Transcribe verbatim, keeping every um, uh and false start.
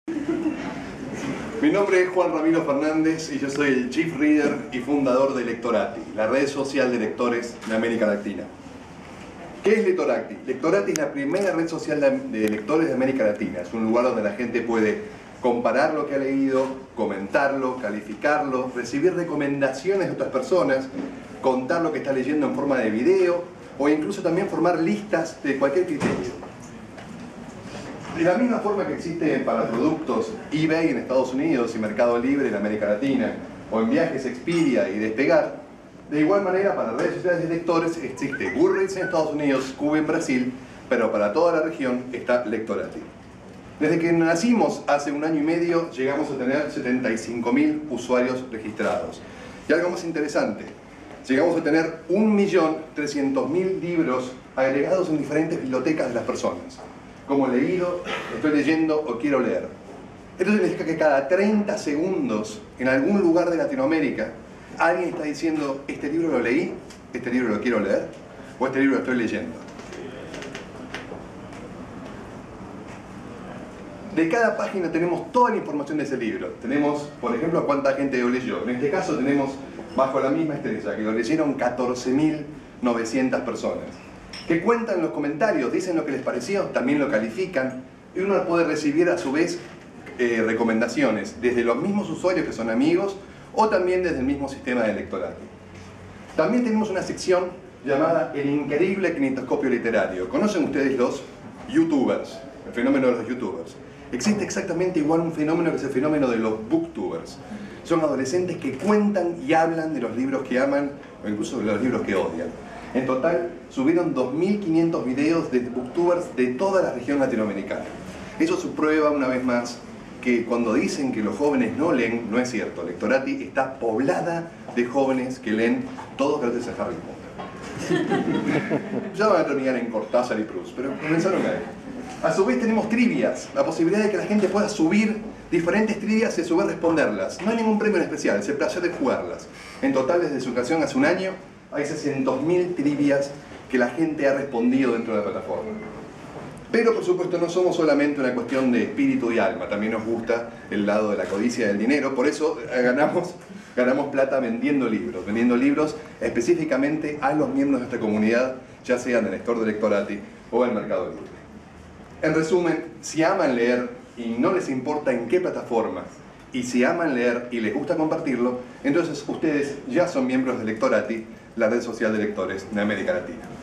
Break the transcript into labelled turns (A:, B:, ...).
A: Mi nombre es Juan Ramiro Fernández y yo soy el Chief Reader y fundador de Lectorati, la red social de lectores de América Latina. ¿Qué es Lectorati? Lectorati es la primera red social de lectores de América Latina. Es un lugar donde la gente puede comparar lo que ha leído, comentarlo, calificarlo, recibir recomendaciones de otras personas, contar lo que está leyendo en forma de video o incluso también formar listas de cualquier criterio. De la misma forma que existe para productos eBay en Estados Unidos y Mercado Libre en América Latina, o en viajes Expedia y Despegar, de igual manera para redes sociales de lectores existe Goodreads en Estados Unidos, Cuba en Brasil, pero para toda la región está Lectorati. Desde que nacimos hace un año y medio llegamos a tener setenta y cinco mil usuarios registrados. Y algo más interesante, llegamos a tener un millón trescientos mil libros agregados en diferentes bibliotecas de las personas. Como leído, estoy leyendo o quiero leer. Esto significa que cada treinta segundos, en algún lugar de Latinoamérica, alguien está diciendo, este libro lo leí, este libro lo quiero leer, o este libro lo estoy leyendo. De cada página tenemos toda la información de ese libro. Tenemos, por ejemplo, cuánta gente lo leyó. En este caso tenemos, bajo la misma estrella, que lo leyeron catorce mil novecientas personas. Que cuentan los comentarios, dicen lo que les pareció, también lo califican, y uno puede recibir a su vez eh, recomendaciones desde los mismos usuarios que son amigos o también desde el mismo sistema de Lectorati. También tenemos una sección llamada El Increíble Kinetoscopio Literario. ¿Conocen ustedes los youtubers? El fenómeno de los youtubers. Existe exactamente igual un fenómeno que es el fenómeno de los booktubers. Son adolescentes que cuentan y hablan de los libros que aman o incluso de los libros que odian. En total, subieron dos mil quinientos videos de booktubers de toda la región latinoamericana. Eso prueba una vez más que cuando dicen que los jóvenes no leen, no es cierto. Lectorati está poblada de jóvenes que leen todos gracias a Harry Potter. Ya van a terminar en Cortázar y Proust, pero comenzaron ahí. A su vez tenemos trivias, la posibilidad de que la gente pueda subir diferentes trivias y a su vez responderlas. No hay ningún premio en especial, es el placer de jugarlas. En total, desde su creación hace un año, hay seiscientas mil trivias que la gente ha respondido dentro de la plataforma. Pero por supuesto no somos solamente una cuestión de espíritu y alma, también nos gusta el lado de la codicia del dinero, por eso ganamos, ganamos plata vendiendo libros, vendiendo libros específicamente a los miembros de esta comunidad, ya sean del lector de Lectorati o del Mercado Libre. En resumen, si aman leer y no les importa en qué plataforma, y si aman leer y les gusta compartirlo, entonces ustedes ya son miembros de Lectorati, la red social de lectores de América Latina.